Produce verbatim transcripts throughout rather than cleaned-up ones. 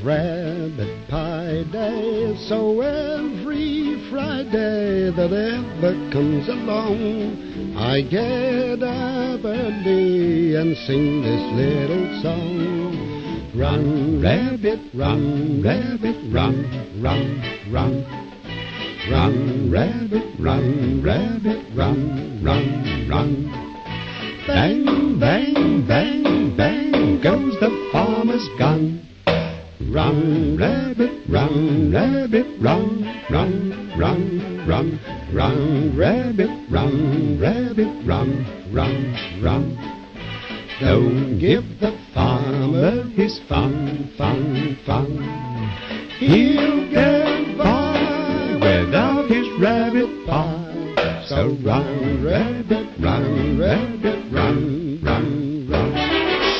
rabbit pie day. So every Friday that ever comes along, I get up early and sing this little song. Run, rabbit, run, rabbit, run, run, run. Run, rabbit, run, rabbit, run, run, run. Bang, bang, bang, bang goes the farmer's gun. Run, rabbit, run, rabbit, run, run, run, run. Run, rabbit, run, rabbit, run, run, run. Don't give the farmer his fun, fun, fun. He'll get by without his rabbit pie. So run, rabbit, run, rabbit, run, run, run.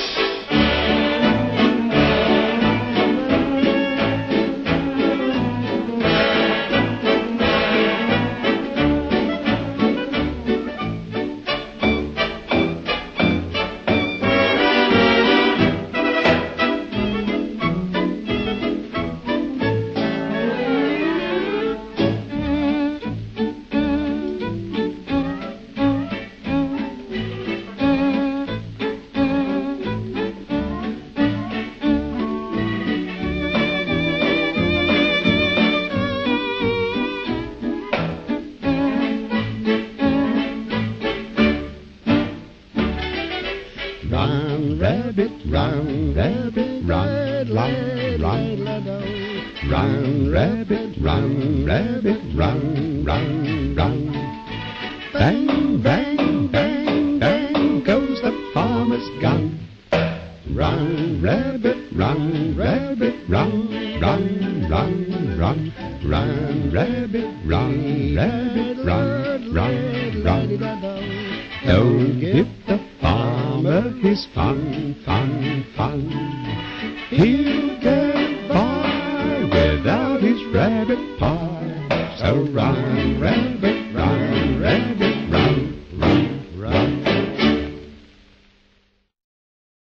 Run, rabbit, run, rabbit, run, run, run. Run, rabbit, run, rabbit, run, run, run. Bang, bang, bang, bang goes the farmer's gun. Run, rabbit, run, rabbit, run, run, run, run. Run, rabbit, run, rabbit, run, run, run. Don't give the farmer his fun, fun, fun. He